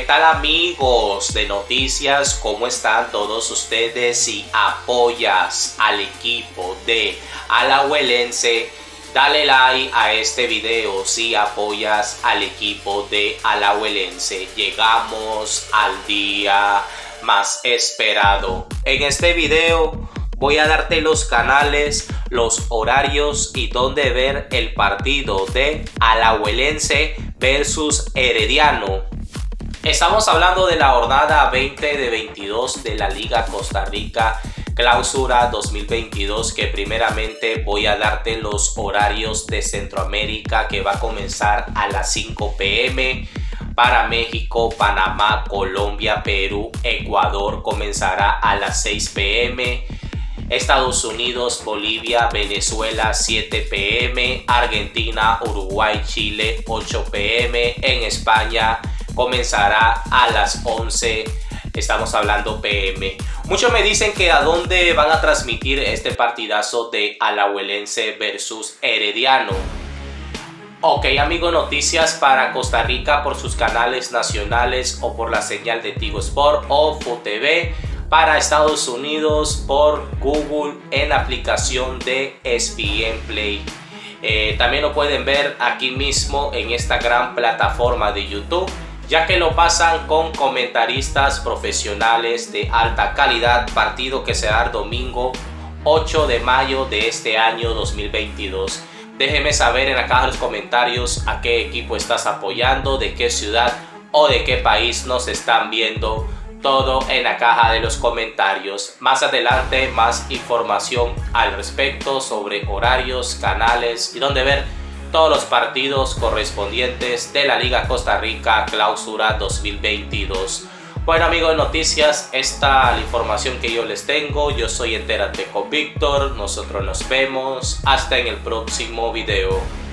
tal amigos de noticias? ¿Cómo están todos ustedes? Si apoyas al equipo de Alajuelense, dale like a este video. Si apoyas al equipo de Alajuelense, llegamos al día más esperado. En este video voy a darte los canales, los horarios y dónde ver el partido de Alajuelense versus Herediano. Estamos hablando de la jornada 20 de 22 de la Liga Costa Rica Clausura 2022, que primeramente voy a darte los horarios de Centroamérica, que va a comenzar a las 5 p.m. para México, Panamá, Colombia, Perú, Ecuador comenzará a las 6 p.m. Estados Unidos, Bolivia, Venezuela 7 p.m. Argentina, Uruguay, Chile 8 p.m. En España comenzará a las 11, estamos hablando p.m. Muchos me dicen que a dónde van a transmitir este partidazo de Alajuelense versus Herediano. Ok amigos, noticias para Costa Rica por sus canales nacionales o por la señal de Tigo Sport o FUTV. Para Estados Unidos por Google en la aplicación de ESPN Play. También lo pueden ver aquí mismo en esta gran plataforma de YouTube, ya que lo pasan con comentaristas profesionales de alta calidad. Partido que será el domingo 8 de mayo de este año 2022. Déjeme saber en la caja de los comentarios a qué equipo estás apoyando, de qué ciudad o de qué país nos están viendo. Todo en la caja de los comentarios. Más adelante más información al respecto sobre horarios, canales y dónde ver todos los partidos correspondientes de la Liga Costa Rica Clausura 2022. Bueno amigos de noticias, esta es la información que yo les tengo. Yo soy Entérate con Víctor. Nosotros nos vemos hasta en el próximo video.